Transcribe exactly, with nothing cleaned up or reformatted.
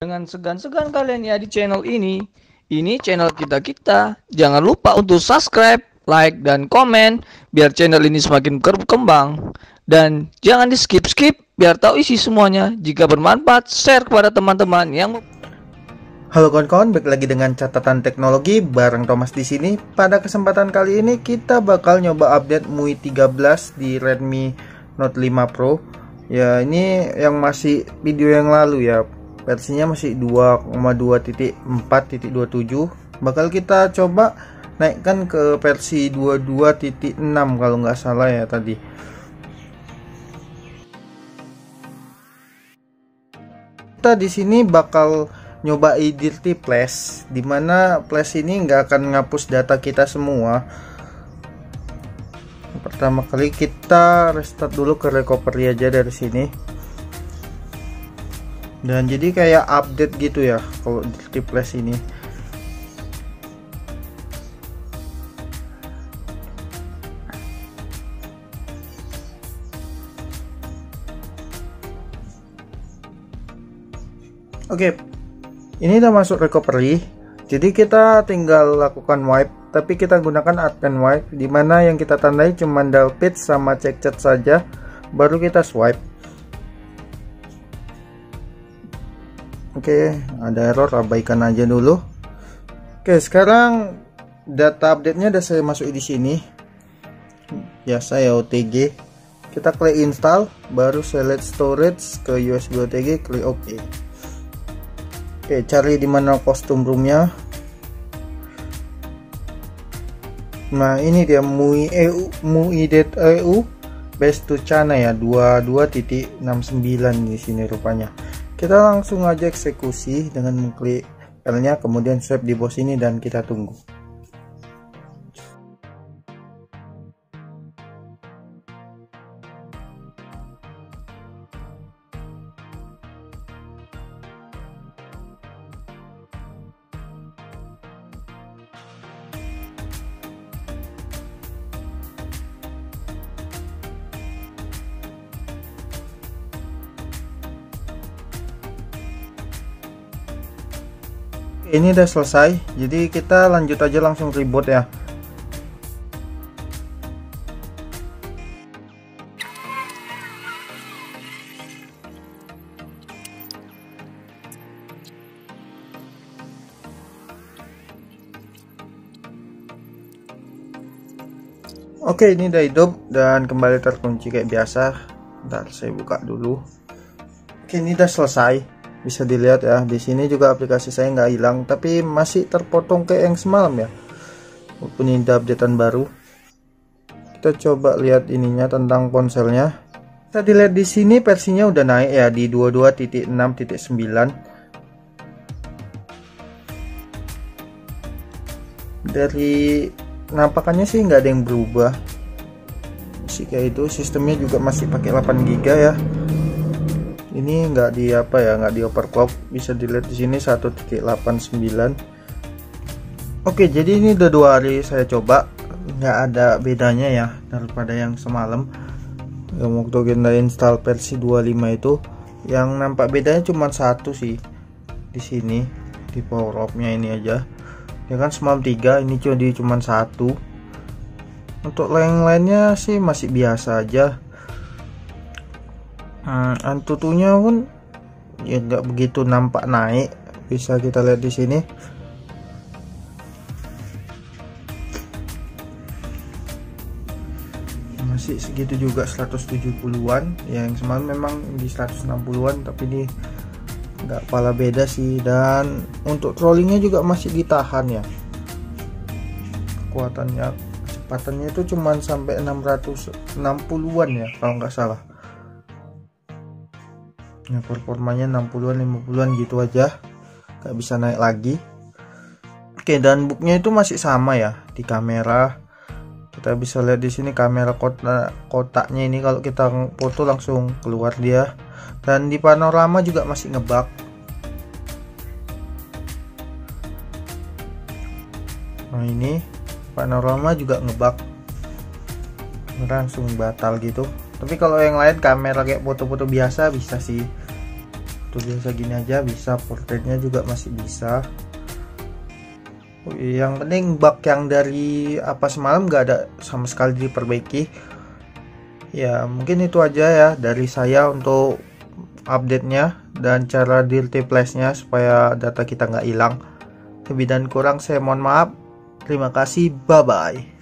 Dengan segan-segan kalian ya di channel ini. Ini channel kita-kita. Jangan lupa untuk subscribe, like, dan komen biar channel ini semakin berkembang. Dan jangan di skip-skip biar tahu isi semuanya. Jika bermanfaat, share kepada teman-teman yang. Halo kawan-kawan, balik lagi dengan catatan teknologi bareng Thomas di sini. Pada kesempatan kali ini kita bakal nyoba update M U I tiga belas di Redmi Note lima Pro. Ya, ini yang masih video yang lalu ya. Versinya masih dua koma dua titik empat titik dua puluh tujuh. Bakal kita coba naikkan ke versi dua puluh dua titik enam kalau nggak salah ya tadi. Kita di sini bakal nyoba Identity Flash, dimana Flash ini nggak akan ngapus data kita semua. Pertama kali kita restart dulu ke recovery aja dari sini. Dan jadi kayak update gitu ya kalau Identity Flash ini. Oke, ini udah masuk recovery. Jadi kita tinggal lakukan wipe, tapi kita gunakan advance wipe, dimana yang kita tandai cuma Dalpit sama check chat saja, baru kita swipe. Oke, ada error, abaikan aja dulu. Oke, sekarang data update-nya udah saya masukin di sini. Biasa ya O T G. Kita klik install, baru select storage ke U S B O T G, klik OK. Oke, cari di mana custom room-nya. Nah, ini dia M U I E U, M U I.eu base to China ya, dua puluh dua titik enam sembilan di sini rupanya. Kita langsung aja eksekusi dengan mengklik L-nya, kemudian swipe di bawah sini dan kita tunggu. Ini udah selesai, jadi kita lanjut aja langsung reboot ya. Oke, ini udah hidup dan kembali terkunci kayak biasa. Bentar, saya buka dulu. Oke, ini udah selesai. Bisa dilihat ya, di sini juga aplikasi saya nggak hilang, tapi masih terpotong kayak yang semalam ya. Walaupun ini ada updatean baru. Kita coba lihat ininya tentang ponselnya. Kita dilihat di sini versinya udah naik ya di dua puluh dua titik enam titik sembilan. Dari penampakannya sih nggak ada yang berubah. Masih kayak itu, sistemnya juga masih pakai delapan giga ya. Ini enggak di apa ya, enggak di overclock. Bisa dilihat di sini satu titik delapan sembilan. Oke, jadi ini udah dua hari saya coba, nggak ada bedanya ya daripada yang semalam. Yang waktu kita install versi dua puluh lima itu, yang nampak bedanya cuma satu sih di sini, di power off-nya ini aja. Ya kan semalam tiga, ini jadi cuma satu. Untuk yang lainnya sih masih biasa aja. Hmm, Antutunya pun ya nggak begitu nampak naik, bisa kita lihat di sini. Masih segitu juga seratus tujuh puluhan, yang semalam memang di seratus enam puluhan, tapi ini nggak pala beda sih. Dan untuk trollingnya juga masih ditahan ya, kekuatannya, kecepatannya itu cuman sampai enam ratus enam puluhan ya kalau nggak salah. Ya, performanya enam puluhan lima puluhan gitu aja, nggak bisa naik lagi. Oke, dan booknya itu masih sama ya. Di kamera kita bisa lihat di sini kamera kotak kotaknya ini, kalau kita foto langsung keluar dia. Dan di panorama juga masih ngebug. Nah, ini panorama juga ngebug, langsung batal gitu. Tapi kalau yang lain kamera kayak foto-foto biasa bisa sih. foto biasa gini aja bisa, portretnya juga masih bisa. Yang penting bug yang dari apa semalam nggak ada sama sekali diperbaiki. Ya mungkin itu aja ya dari saya untuk update-nya dan cara dirty flash-nya supaya data kita nggak hilang. Lebih dan kurang saya mohon maaf. Terima kasih, bye bye.